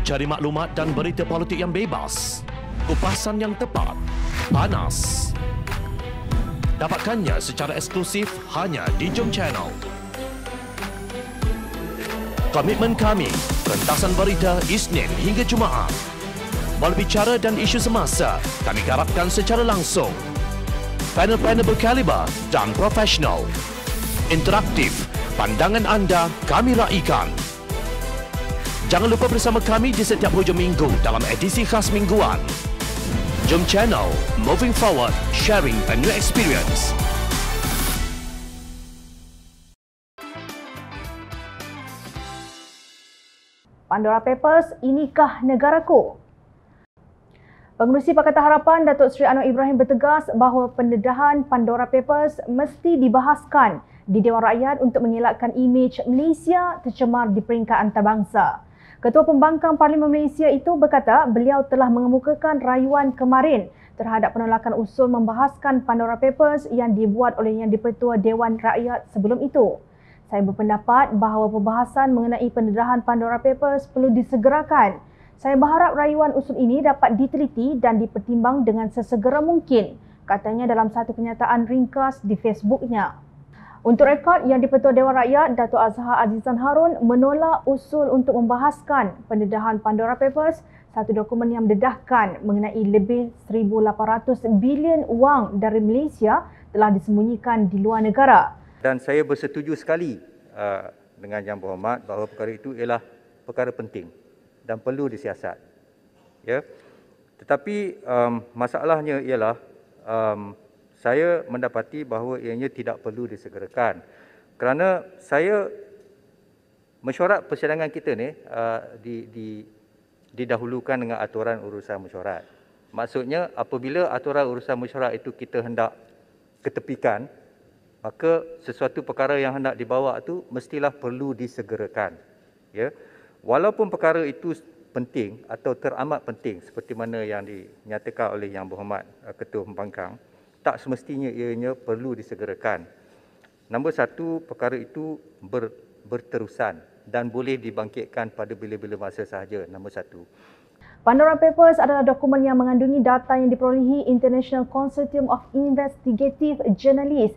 Cari maklumat dan berita politik yang bebas, kupasan yang tepat, panas. Dapatkannya secara eksklusif hanya di Jom Channel. Komitmen kami, pentasan berita Isnin hingga Jumaat. Berbicara dan isu semasa, kami garapkan secara langsung. Panel-panel berkaliber dan profesional. Interaktif, pandangan anda kami raikan. Jangan lupa bersama kami di setiap hujung minggu dalam edisi khas mingguan. Jom Channel, moving forward, sharing a new experience. Pandora Papers, inikah negaraku? Pengerusi Pakatan Harapan Datuk Seri Anwar Ibrahim bertegas bahawa pendedahan Pandora Papers mesti dibahaskan di Dewan Rakyat untuk mengelakkan imej Malaysia tercemar di peringkat antarabangsa. Ketua Pembangkang Parlimen Malaysia itu berkata beliau telah mengemukakan rayuan kemarin terhadap penolakan usul membahaskan Pandora Papers yang dibuat oleh Yang di-Pertua Dewan Rakyat sebelum itu. Saya berpendapat bahawa pembahasan mengenai pendedahan Pandora Papers perlu disegerakan. Saya berharap rayuan usul ini dapat diteliti dan dipertimbang dengan sesegera mungkin, katanya dalam satu kenyataan ringkas di Facebooknya. Untuk rekod, Yang di-Pertua Dewan Rakyat, Datuk Azhar Azizan Harun menolak usul untuk membahaskan pendedahan Pandora Papers, satu dokumen yang mendedahkan mengenai lebih 1,800 bilion wang dari Malaysia telah disembunyikan di luar negara. Dan saya bersetuju sekali dengan Yang Berhormat bahawa perkara itu ialah perkara penting dan perlu disiasat. Ya. Tetapi masalahnya ialah saya mendapati bahawa ianya tidak perlu disegerakan. Kerana saya mesyuarat persidangan kita ni didahulukan dengan aturan urusan mesyuarat. Maksudnya apabila aturan urusan mesyuarat itu kita hendak ketepikan, maka sesuatu perkara yang hendak dibawa itu mestilah perlu disegerakan. Ya. Walaupun perkara itu penting atau teramat penting seperti mana yang dinyatakan oleh Yang Berhormat Ketua Pembangkang, tak semestinya ianya perlu disegerakan. Nombor satu, perkara itu berterusan dan boleh dibangkitkan pada bila-bila masa sahaja. Nombor satu. Pandora Papers adalah dokumen yang mengandungi data yang diperolehi International Consortium of Investigative Journalists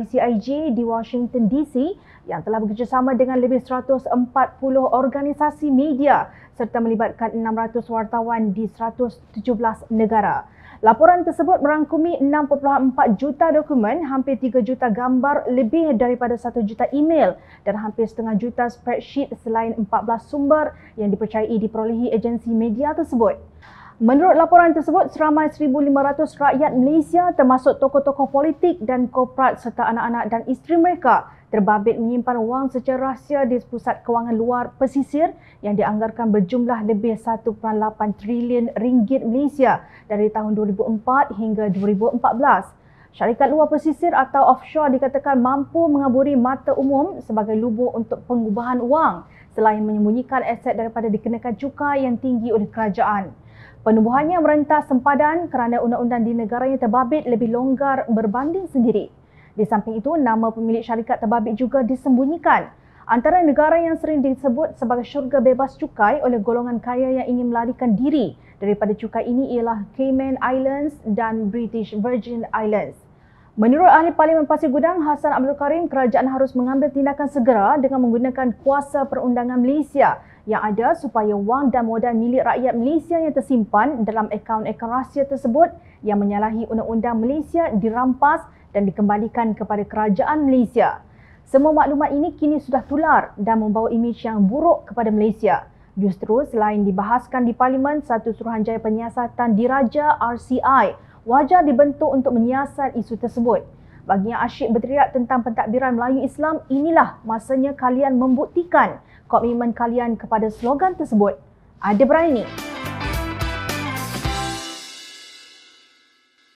ICIJ di Washington DC yang telah bekerjasama dengan lebih 140 organisasi media serta melibatkan 600 wartawan di 117 negara. Laporan tersebut merangkumi 6.4 juta dokumen, hampir 3 juta gambar, lebih daripada 1 juta email dan hampir setengah juta spreadsheet selain 14 sumber yang dipercayai diperolehi agensi media tersebut. Menurut laporan tersebut, seramai 1,500 rakyat Malaysia termasuk tokoh-tokoh politik dan korporat serta anak-anak dan isteri mereka terbabit menyimpan wang secara rahsia di Pusat Kewangan Luar Pesisir yang dianggarkan berjumlah lebih 1.8 trilion ringgit Malaysia dari tahun 2004 hingga 2014. Syarikat luar pesisir atau offshore dikatakan mampu mengaburi mata umum sebagai lubuk untuk pengubahan wang selain menyembunyikan aset daripada dikenakan cukai yang tinggi oleh kerajaan. Penubuhannya merentas sempadan kerana undang-undang di negara yang terbabit lebih longgar berbanding sendiri. Di samping itu, nama pemilik syarikat terbabit juga disembunyikan. Antara negara yang sering disebut sebagai syurga bebas cukai oleh golongan kaya yang ingin melarikan diri daripada cukai ini ialah Cayman Islands dan British Virgin Islands. Menurut Ahli Parlimen Pasir Gudang Hassan Abdul Karim, kerajaan harus mengambil tindakan segera dengan menggunakan kuasa perundangan Malaysia yang ada supaya wang dan modal milik rakyat Malaysia yang tersimpan dalam akaun-akaun rahsia tersebut yang menyalahi undang-undang Malaysia dirampas dan dikembalikan kepada kerajaan Malaysia. Semua maklumat ini kini sudah tular dan membawa imej yang buruk kepada Malaysia. Justru selain dibahaskan di Parlimen, satu Suruhanjaya Penyiasatan Diraja RCI wajar dibentuk untuk menyiasat isu tersebut. Bagi yang asyik berteriak tentang pentadbiran Melayu Islam, inilah masanya kalian membuktikan komitmen kalian kepada slogan tersebut. Ada berani.